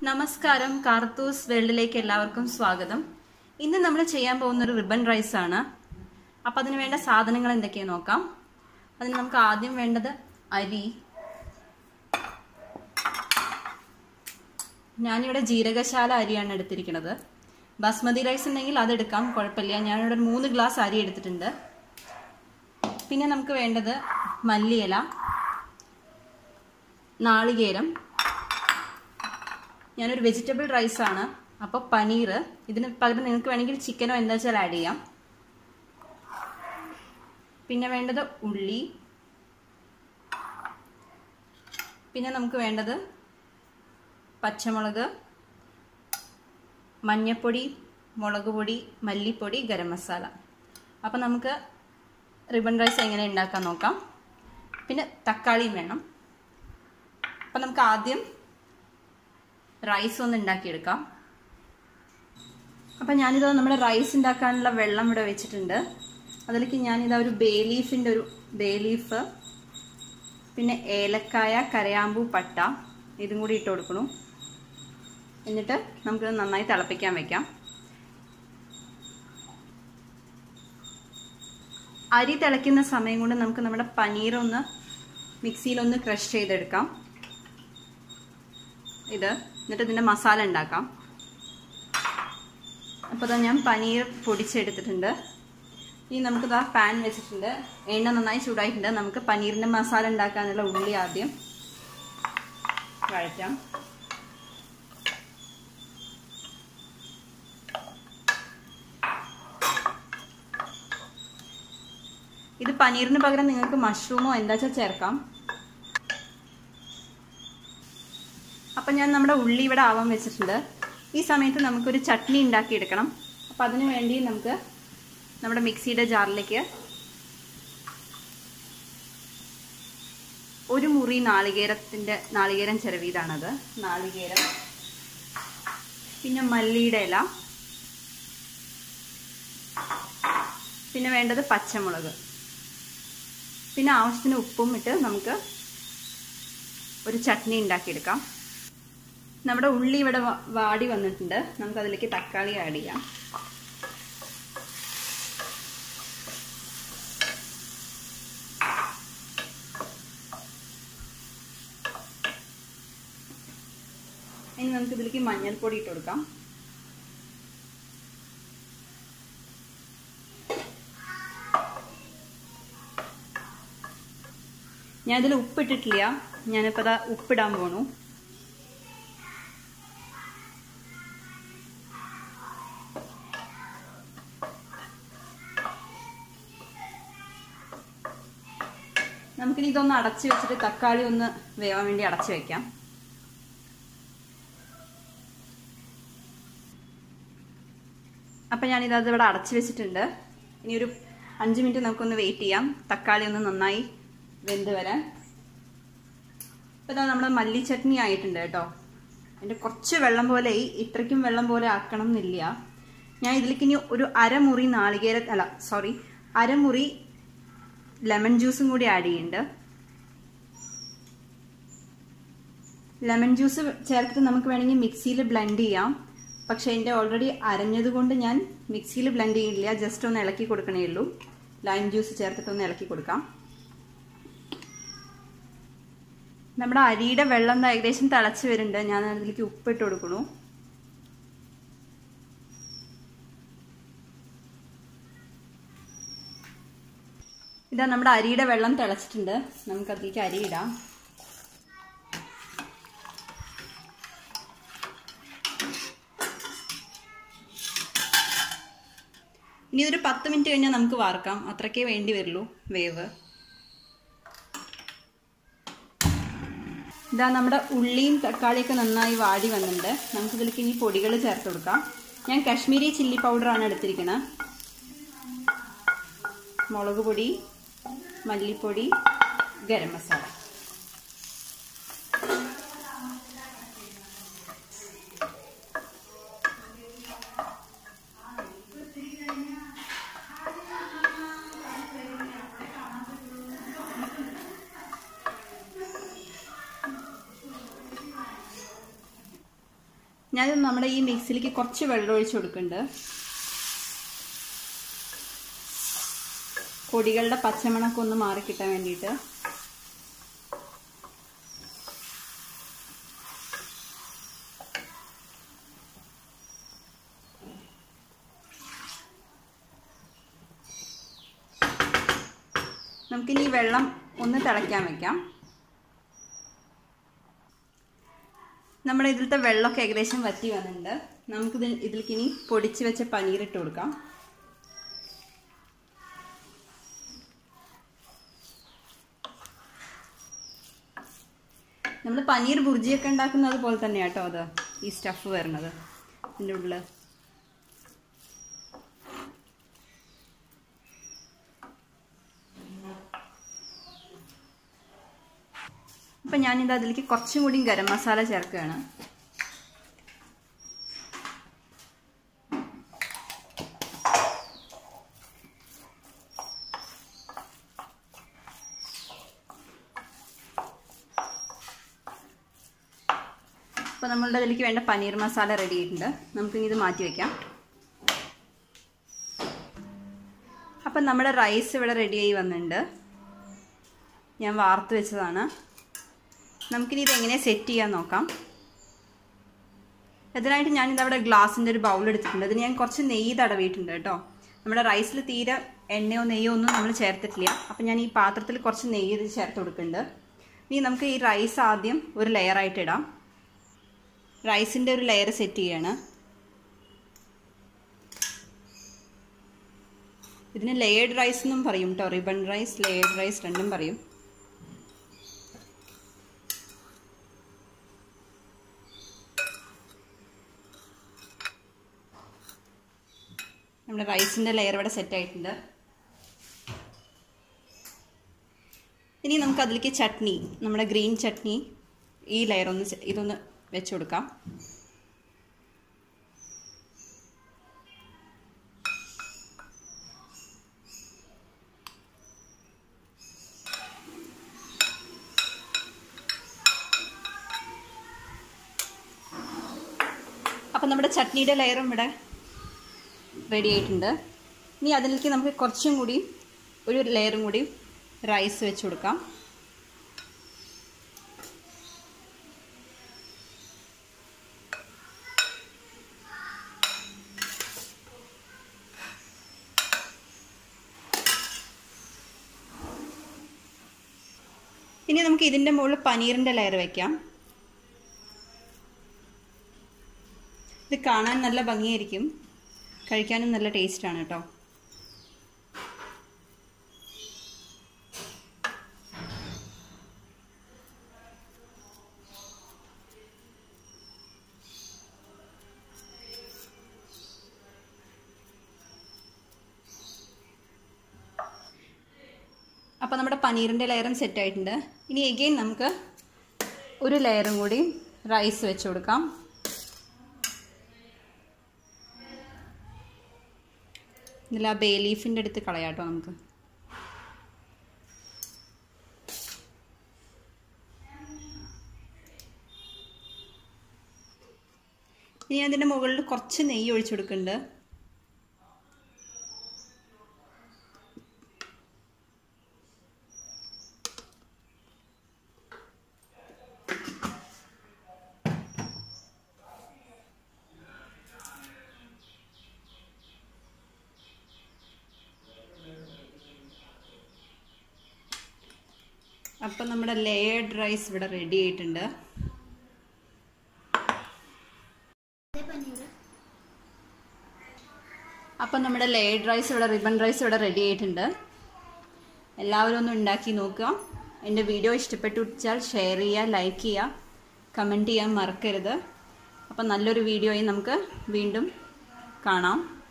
നമസ്കാരം, കാർത്തൂസ് വേൾഡിലേക്ക് എല്ലാവർക്കും സ്വാഗതം. ഇന്ന് നമ്മൾ ചെയ്യാൻ പോകുന്ന ഒരു റിബൺ റൈസ് ആണ്. അപ്പം അതിന് വേണ്ട സാധനങ്ങൾ എന്തൊക്കെയാണെന്ന് നോക്കാം. അതിന് നമുക്ക് ആദ്യം വേണ്ടത് അരി. ഞാനിവിടെ ജീരകശാല അരിയാണ് എടുത്തിരിക്കുന്നത്. ബാസ്മതി റൈസ് ഉണ്ടെങ്കിൽ അതെടുക്കാം, കുഴപ്പമില്ല. ഞാനിവിടെ 3 ഗ്ലാസ് അരി എടുത്തിട്ടുണ്ട്. പിന്നെ നമുക്ക് വേണ്ടത് മല്ലിയില, നാളികേരം. ഞാനൊരു വെജിറ്റബിൾ റൈസാണ്, അപ്പോൾ പനീർ. ഇതിന് പകരം നിങ്ങൾക്ക് വേണമെങ്കിൽ ചിക്കനോ എന്താ വെച്ചാൽ ആഡ് ചെയ്യാം. പിന്നെ വേണ്ടത് ഉള്ളി. പിന്നെ നമുക്ക് വേണ്ടത് പച്ചമുളക്, മഞ്ഞൾപ്പൊടി, മുളക് പൊടി, മല്ലിപ്പൊടി, ഗരം മസാല. അപ്പം നമുക്ക് റിബൺ റൈസ് എങ്ങനെ ഉണ്ടാക്കാൻ നോക്കാം. പിന്നെ തക്കാളിയും വേണം. അപ്പം നമുക്ക് ആദ്യം റൈസ് ഒന്ന് ഉണ്ടാക്കിയെടുക്കാം. അപ്പം ഞാനിത് നമ്മുടെ റൈസ് ഉണ്ടാക്കാനുള്ള വെള്ളം ഇവിടെ വെച്ചിട്ടുണ്ട്. അതിലേക്ക് ഞാനിതാ ഒരു ബേ ലീഫ്, പിന്നെ ഏലക്കായ, കരയാമ്പൂ, പട്ട ഇതും കൂടി ഇട്ട് കൊടുക്കണം. എന്നിട്ട് നമുക്കിത് നന്നായി തിളപ്പിക്കാൻ വെക്കാം. അരി തിളയ്ക്കുന്ന സമയം കൊണ്ട് നമുക്ക് നമ്മുടെ പനീർ ഒന്ന് മിക്സിയിലൊന്ന് ക്രഷ് ചെയ്തെടുക്കാം. എന്നിട്ട് ഇതിൻ്റെ മസാല ഉണ്ടാക്കാം. അപ്പോൾ ഇതാ ഞാൻ പനീർ പൊടിച്ചെടുത്തിട്ടുണ്ട്. ഇനി നമുക്കിതാ പാൻ വെച്ചിട്ടുണ്ട്, എണ്ണ നന്നായി ചൂടായിട്ടുണ്ട്. നമുക്ക് പനീറിൻ്റെ മസാല ഉണ്ടാക്കാനുള്ള ഉള്ളി ആദ്യം വഴറ്റാം. ഇത് പനീറിന് പകരം നിങ്ങൾക്ക് മഷ്റൂമോ എന്താ വെച്ചാൽ ചേർക്കാം. അപ്പം ഞാൻ നമ്മുടെ ഉള്ളി ഇവിടെ ആവാൻ വെച്ചിട്ടുണ്ട്. ഈ സമയത്ത് നമുക്കൊരു ചട്നി ഉണ്ടാക്കിയെടുക്കണം. അപ്പം അതിന് വേണ്ടി നമുക്ക് നമ്മുടെ മിക്സിയുടെ ജാറിലേക്ക് 1 മുറി നാളികേരം ചിരവിയതാണത്. നാളികേരം, പിന്നെ മല്ലിയുടെ ഇല, പിന്നെ വേണ്ടത് പച്ചമുളക്, പിന്നെ ആവശ്യത്തിന് ഉപ്പും ഇട്ട് നമുക്ക് ഒരു ചട്നി ഉണ്ടാക്കിയെടുക്കാം. നമ്മുടെ ഉള്ളി ഇവിടെ വാടി വന്നിട്ടുണ്ട്. നമുക്കതിലേക്ക് തക്കാളി ആഡ് ചെയ്യാം. ഇനി നമുക്കിതിലേക്ക് മഞ്ഞൾപ്പൊടി ഇട്ട് കൊടുക്കാം. ഞാനിതിൽ ഉപ്പിട്ടിട്ടില്ല, ഞാനിപ്പോൾ അതാ ഉപ്പിടാൻ പോണു. നമുക്കിനി ഇതൊന്ന് അടച്ചു വെച്ചിട്ട് തക്കാളി ഒന്ന് വേവാൻ വേണ്ടി അടച്ചു വെക്കാം. അപ്പം ഞാനിത് ഇവിടെ അടച്ചു വെച്ചിട്ടുണ്ട്. ഇനി ഒരു 5 മിനിറ്റ് നമുക്കൊന്ന് വെയിറ്റ് ചെയ്യാം, തക്കാളി ഒന്ന് നന്നായി വെന്ത് വരാൻ. അപ്പോൾ ഇതാ നമ്മുടെ മല്ലി ചട്നി ആയിട്ടുണ്ട് കേട്ടോ. അതിൻ്റെ കുറച്ച് വെള്ളം പോലെ, ഇത്രയ്ക്കും വെള്ളം പോലെ ആക്കണം എന്നില്ല. ഞാൻ ഇതിലേക്ക് ഇനി ഒരു അരമുറി ലെമൺ ജ്യൂസും കൂടി ആഡ് ചെയ്യുന്നുണ്ട്. ലെമൺ ജ്യൂസ് ചേർത്തിട്ട് നമുക്ക് വേണമെങ്കിൽ മിക്സിയിൽ ബ്ലെൻഡ് ചെയ്യാം. പക്ഷെ എൻ്റെ ഓൾറെഡി അരഞ്ഞത് കൊണ്ട് ഞാൻ മിക്സിയിൽ ബ്ലെൻഡ് ചെയ്യില്ല, ജസ്റ്റ് ഒന്ന് ഇളക്കി കൊടുക്കണേ ഉള്ളൂ. ലൈം ജ്യൂസ് ചേർത്തിട്ട് ഒന്ന് ഇളക്കി കൊടുക്കാം. നമ്മുടെ അരിയുടെ വെള്ളം ഏകദേശം തിളച്ച് വരുന്നുണ്ട്. ഞാൻ അതിലേക്ക് ഉപ്പിട്ട് കൊടുക്കണു. ഇതാ നമ്മുടെ അരിയുടെ വെള്ളം തിളച്ചിട്ടുണ്ട്. നമുക്കതിലേക്ക് അരി ഇടാം. ഇനി ഇതൊരു 10 മിനിറ്റ് കഴിഞ്ഞാൽ നമുക്ക് വാർക്കാം. അത്രയ്ക്കേ വേണ്ടി വരുള്ളൂ വേവ്. ഇതാ നമ്മുടെ ഉള്ളിയും തക്കാളിയൊക്കെ നന്നായി വാടി വന്നിട്ടുണ്ട്. നമുക്കിതിലേക്ക് ഇനി പൊടികൾ ചേർത്ത് കൊടുക്കാം. ഞാൻ കാശ്മീരി ചില്ലി പൗഡറാണ് എടുത്തിരിക്കുന്നത്. മുളക് പൊടി, മല്ലിപ്പൊടി, ഗരം മസാല. ഞാനിത് നമ്മുടെ ഈ മിക്സിലേക്ക് കുറച്ച് വെള്ളം ഒഴിച്ച് കൊടുക്കുന്നുണ്ട്. പൊടികളുടെ പച്ചമണമൊക്കെ ഒന്ന് മാറിക്കിട്ടാൻ വേണ്ടിയിട്ട്. നമുക്കിനി ഈ വെള്ളം ഒന്ന് തിളയ്ക്കാൻ വെക്കാം. നമ്മുടെ ഇതിലത്തെ വെള്ളമൊക്കെ ഏകദേശം വറ്റി വന്നിട്ടുണ്ട്. നമുക്കിത് ഇതിലേക്കിനി പൊടിച്ച് വെച്ച പനീർ ഇട്ട് കൊടുക്കാം. നമ്മൾ പനീർ ബുർജിയൊക്കെ ഉണ്ടാക്കുന്നത് പോലെ തന്നെയാണ് കേട്ടോ അത് ഈ സ്റ്റഫ് വരുന്നത് ഇതിൻ്റെ ഉള്ളിൽ. അപ്പം ഞാനിത് അതിലേക്ക് കുറച്ചും കൂടി ഗരം മസാല ചേർക്കുകയാണ്. അപ്പോൾ നമ്മളുടെ അതിലേക്ക് വേണ്ട പനീർ മസാല റെഡി ആയിട്ടുണ്ട്. നമുക്കിനി ഇത് മാറ്റി വയ്ക്കാം. അപ്പം നമ്മുടെ റൈസ് ഇവിടെ റെഡിയായി വന്നിട്ടുണ്ട്. ഞാൻ വാർത്ത് വെച്ചതാണ്. നമുക്കിനി ഇതെങ്ങനെ സെറ്റ് ചെയ്യാൻ നോക്കാം. അതിനായിട്ട് ഞാനിതവിടെ ഗ്ലാസിൻ്റെ ഒരു ബൗൾ എടുത്തിട്ടുണ്ട്. അതിന് ഞാൻ കുറച്ച് നെയ്യ് തടവിയിട്ടുണ്ട് കേട്ടോ. നമ്മുടെ റൈസിൽ തീരെ എണ്ണയോ നെയ്യോ ഒന്നും നമ്മൾ ചേർത്തിട്ടില്ല. അപ്പം ഞാൻ ഈ പാത്രത്തിൽ കുറച്ച് നെയ്യ് ഇത് ചേർത്ത് കൊടുക്കുന്നുണ്ട്. ഇനി നമുക്ക് ഈ റൈസ് ആദ്യം ഒരു ലെയറായിട്ട് ഇടാം. റൈസിൻ്റെ ഒരു ലെയർ സെറ്റ് ചെയ്യാണ്. ഇതിന് ലെയേർഡ് റൈസ് എന്നും പറയും കേട്ടോ. റിബൺ റൈസ്, ലെയേർഡ് റൈസ് രണ്ടും പറയും. നമ്മുടെ റൈസിൻ്റെ ലെയർ ഇവിടെ സെറ്റ് ആയിട്ടുണ്ട്. ഇനി നമുക്ക് അതിലേക്ക് ചട്നി, നമ്മുടെ ഗ്രീൻ ചട്നി, ഈ ലെയർ ഇതൊന്ന് വെച്ച് കൊടുക്കാം. അപ്പം നമ്മുടെ ചട്നിയുടെ ലെയറും ഇവിടെ റെഡി ആയിട്ടുണ്ട്. ഇനി അതിലേക്ക് നമുക്ക് കുറച്ചും കൂടി ഒരു ലെയറും കൂടി റൈസ് വെച്ച് കൊടുക്കാം. ഇനി നമുക്ക് ഇതിൻ്റെ മുകളിൽ പനീറിൻ്റെ ലെയർ വയ്ക്കാം. ഇത് കാണാൻ നല്ല ഭംഗിയായിരിക്കും, കഴിക്കാനും നല്ല ടേസ്റ്റാണ് കേട്ടോ. അപ്പോൾ നമ്മുടെ പനീറിൻ്റെ ലെയറും സെറ്റ് ആയിട്ടുണ്ട്. ഇനി എഗെയിൻ നമുക്ക് ഒരു ലെയറും കൂടി റൈസ് വെച്ച് കൊടുക്കാം. ഇതിൽ ആ ബേ ലീഫിൻ്റെ അടുത്ത് കളയാട്ടോ നമുക്ക്. ഇനി അതിൻ്റെ മുകളിൽ കുറച്ച് നെയ്യ് ഒഴിച്ചു കൊടുക്കുന്നുണ്ട്. അപ്പം നമ്മുടെ ലെയേർഡ് റൈസ് ഇവിടെ റെഡി ആയിട്ടുണ്ട്. അപ്പം നമ്മുടെ ലെയേർഡ് റൈസ് ഇവിടെ, റിബൺ റൈസ് ഇവിടെ റെഡി ആയിട്ടുണ്ട്. എല്ലാവരും ഒന്ന് ഉണ്ടാക്കി നോക്കുക. എൻ്റെ വീഡിയോ ഇഷ്ടപ്പെട്ടു വെച്ചാൽ ഷെയർ ചെയ്യുക, ലൈക്ക് ചെയ്യുക, കമൻറ്റ് ചെയ്യാൻ മറക്കരുത്. അപ്പം നല്ലൊരു വീഡിയോയിൽ നമുക്ക് വീണ്ടും കാണാം.